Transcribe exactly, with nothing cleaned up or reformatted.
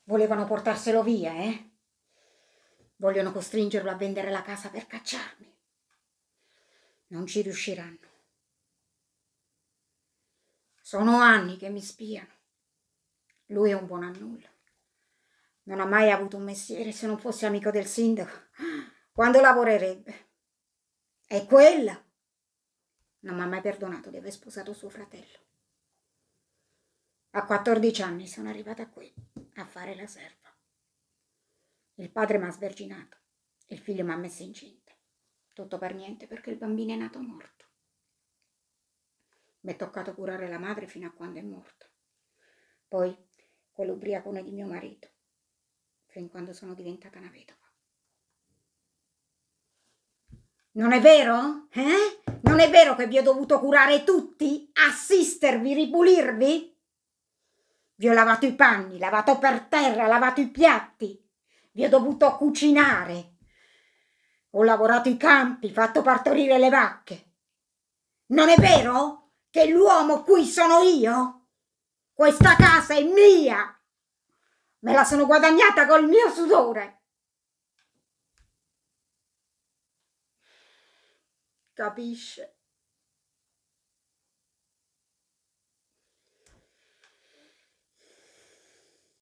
Volevano portarselo via, eh? Vogliono costringerlo a vendere la casa per cacciarmi. Non ci riusciranno. Sono anni che mi spiano. Lui è un buon a nulla. Non ha mai avuto un mestiere se non fosse amico del sindaco. Quando lavorerebbe? E quella non mi ha mai perdonato di aver sposato suo fratello. A quattordici anni sono arrivata qui a fare la serva. Il padre mi ha sverginato, il figlio mi ha messo incinta. Tutto per niente perché il bambino è nato morto. Mi è toccato curare la madre fino a quando è morta. Poi quell'ubriacone di mio marito, fin quando sono diventata una vedova. Non è vero? Eh? Non è vero che vi ho dovuto curare tutti? Assistervi, ripulirvi? Vi ho lavato i panni, lavato per terra, lavato i piatti. Vi ho dovuto cucinare. Ho lavorato i campi, fatto partorire le vacche. Non è vero che l'uomo qui sono io? Questa casa è mia. Me la sono guadagnata col mio sudore. Capisce?